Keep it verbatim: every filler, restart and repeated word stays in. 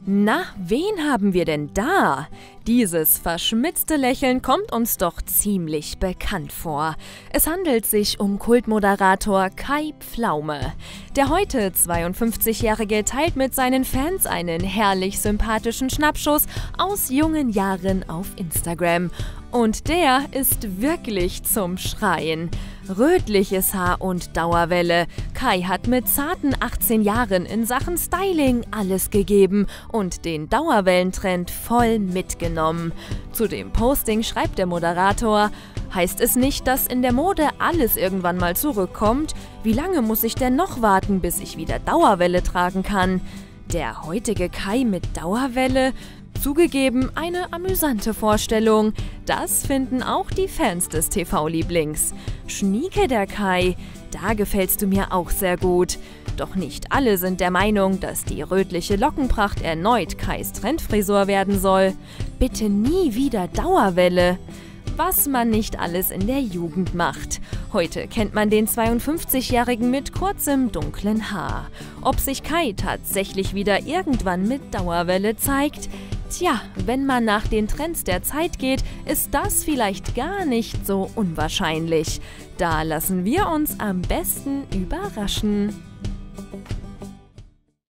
Na, wen haben wir denn da? Dieses verschmitzte Lächeln kommt uns doch ziemlich bekannt vor. Es handelt sich um Kultmoderator Kai Pflaume. Der heute zweiundfünfzigjährige teilt mit seinen Fans einen herrlich sympathischen Schnappschuss aus jungen Jahren auf Instagram. Und der ist wirklich zum Schreien. Rötliches Haar und Dauerwelle. Kai hat mit zarten achtzehn Jahren in Sachen Styling alles gegeben und den Dauerwellentrend voll mitgenommen. Zu dem Posting schreibt der Moderator: Heißt es nicht, dass in der Mode alles irgendwann mal zurückkommt? Wie lange muss ich denn noch warten, bis ich wieder Dauerwelle tragen kann? Der heutige Kai mit Dauerwelle? Zugegeben, eine amüsante Vorstellung. Das finden auch die Fans des T V-Lieblings. Schnieke der Kai, da gefällst du mir auch sehr gut. Doch nicht alle sind der Meinung, dass die rötliche Lockenpracht erneut Kais Trendfrisur werden soll. Bitte nie wieder Dauerwelle. Was man nicht alles in der Jugend macht. Heute kennt man den zweiundfünfzigjährigen mit kurzem, dunklen Haar. Ob sich Kai tatsächlich wieder irgendwann mit Dauerwelle zeigt? Tja, wenn man nach den Trends der Zeit geht, ist das vielleicht gar nicht so unwahrscheinlich. Da lassen wir uns am besten überraschen.